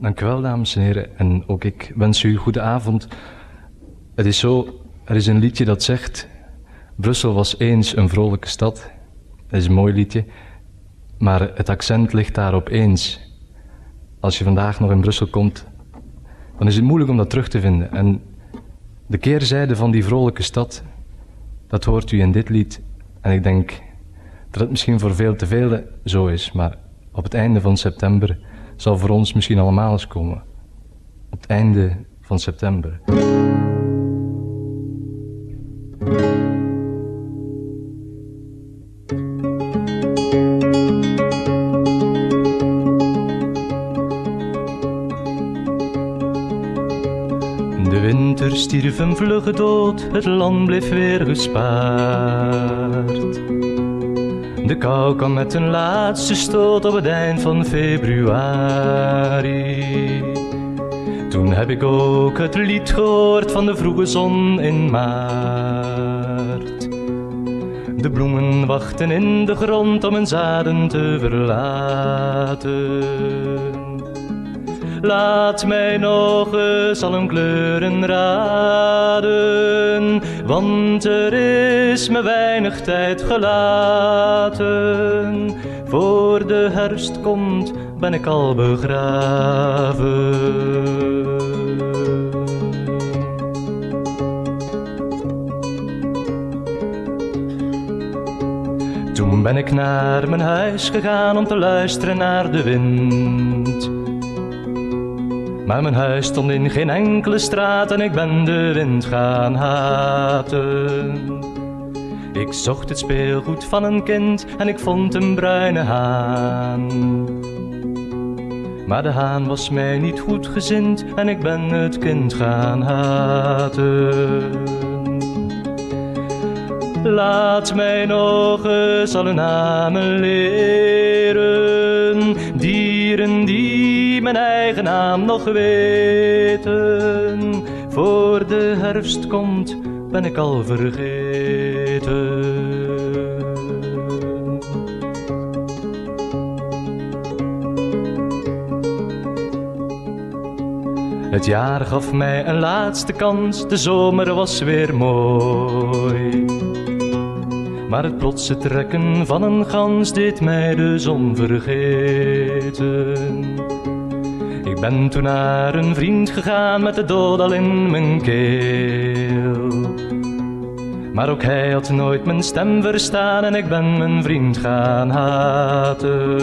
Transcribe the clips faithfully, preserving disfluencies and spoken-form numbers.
Dank u wel, dames en heren. En ook ik wens u goede avond. Het is zo, er is een liedje dat zegt... Brussel was eens een vrolijke stad. Dat is een mooi liedje. Maar het accent ligt daar op eens. Als je vandaag nog in Brussel komt, dan is het moeilijk om dat terug te vinden. En de keerzijde van die vrolijke stad, dat hoort u in dit lied. En ik denk dat het misschien voor veel te velen zo is, maar op het einde van september zal voor ons misschien allemaal eens komen. Op het einde van september. De winter stierf een vlugge dood, het land bleef weer gespaard. De kou kwam met een laatste stoot op het eind van februari. Toen heb ik ook het lied gehoord van de vroege zon in maart. De bloemen wachten in de grond om hun zaden te verlaten. Laat mij nog eens al hun kleuren raden, want er is me weinig tijd gelaten. Voor de herfst komt, ben ik al begraven. Toen ben ik naar mijn huis gegaan om te luisteren naar de wind. Maar mijn huis stond in geen enkele straat en ik ben de wind gaan haten. Ik zocht het speelgoed van een kind en ik vond een bruine haan. Maar de haan was mij niet goed gezind en ik ben het kind gaan haten. Laat mij nog eens alle namen leren, dieren die mijn eigen naam nog weten. Voor de herfst komt, ben ik al vergeten. Het jaar gaf mij een laatste kans, de zomer was weer mooi. Maar het plotse trekken van een gans deed mij de zon vergeten. Ik ben toen naar een vriend gegaan met de dood al in mijn keel. Maar ook hij had nooit mijn stem verstaan en ik ben mijn vriend gaan haten.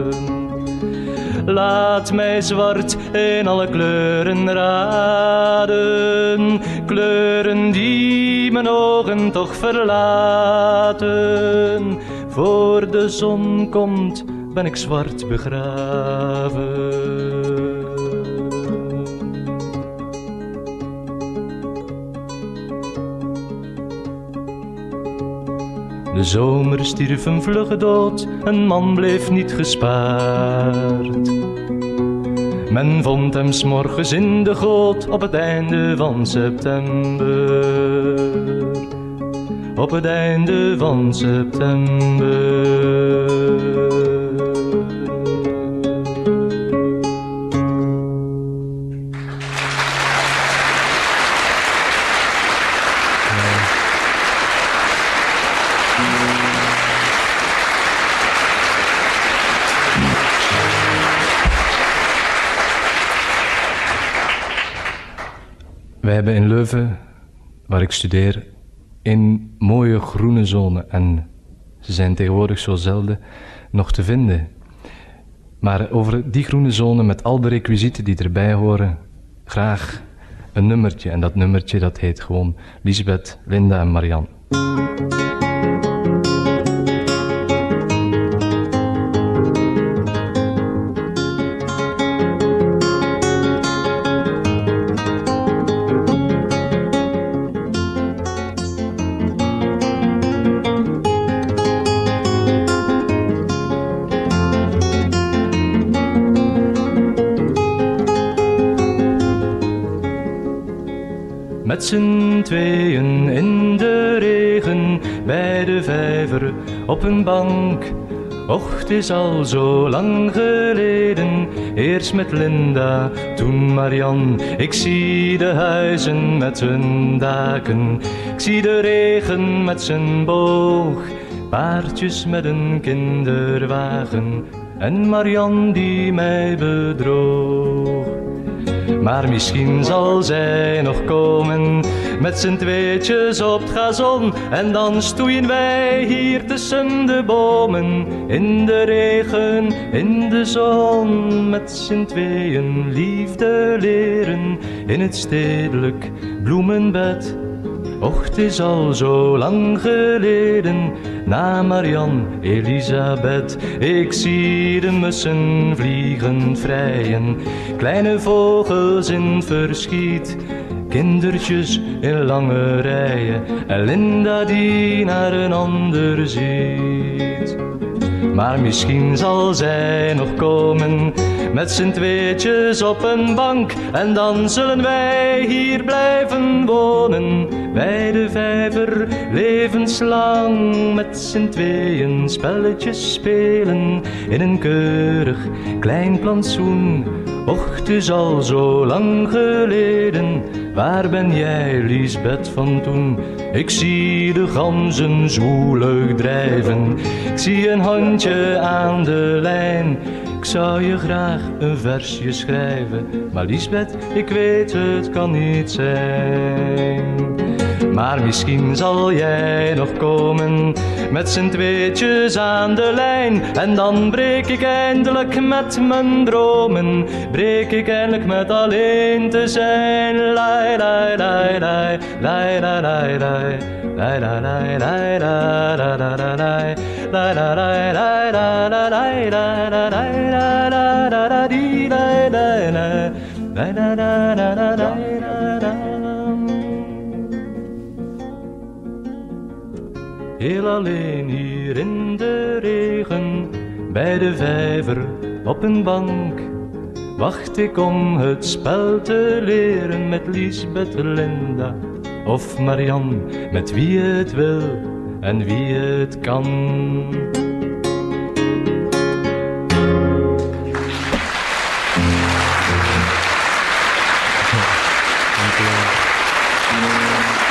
Laat mij zwart in alle kleuren raden, kleuren die mijn ogen toch verlaten. Voor de zon komt, ben ik zwart begraven. De zomer stierf een vlugge dood, een man bleef niet gespaard. Men vond hem 's morgens in de goot op het einde van september. Op het einde van september. Wij hebben in Leuven, waar ik studeer, een mooie groene zone en ze zijn tegenwoordig zo zelden nog te vinden. Maar over die groene zone met al de requisieten die erbij horen, graag een nummertje. En dat nummertje dat heet gewoon Lisbeth, Linda en Marianne. Met z'n tweeën in de regen, bij de vijver op een bank, Och, het is al zo lang geleden, eerst met Linda, toen Marian. Ik zie de huizen met hun daken, ik zie de regen met zijn boog, paardjes met een kinderwagen en Marian die mij bedroog. Maar misschien zal zij nog komen met z'n tweetjes op het gazon en dan stoeien wij hier tussen de bomen in de regen, in de zon, met z'n tweeën liefde leren in het stedelijk bloemenbed. Och, het is al zo lang geleden, na Marian, Elisabeth. Ik zie de mussen vliegen vrijen, kleine vogels in verschiet, kindertjes in lange rijen en Linda die naar een ander ziet. Maar misschien zal zij nog komen met z'n tweetjes op een bank en dan zullen wij hier blijven wonen bij de vijver levenslang, met z'n tweeën spelletjes spelen in een keurig klein plantsoen. Och, het is al zo lang geleden, waar ben jij, Liesbeth, van toen? Ik zie de ganzen zwoelig drijven, ik zie een handje aan de lijn. Ik zou je graag een versje schrijven, maar Liesbeth, ik weet het kan niet zijn. Maar misschien zal jij nog komen met z'n tweetjes aan de lijn en dan breek ik eindelijk met mijn dromen, breek ik eindelijk met alleen te zijn. Lai lai lai lai, lai lai lai lai, lai lai lai lai la la la la lai, lai lai lai lai la la lai la la lai la la la la di lai lai lai, lai la la la la lai la la. Heel alleen hier in de regen, bij de vijver op een bank, wacht ik om het spel te leren met Liesbeth, Linda of Marian, met wie het wil en wie het kan. Dank u wel.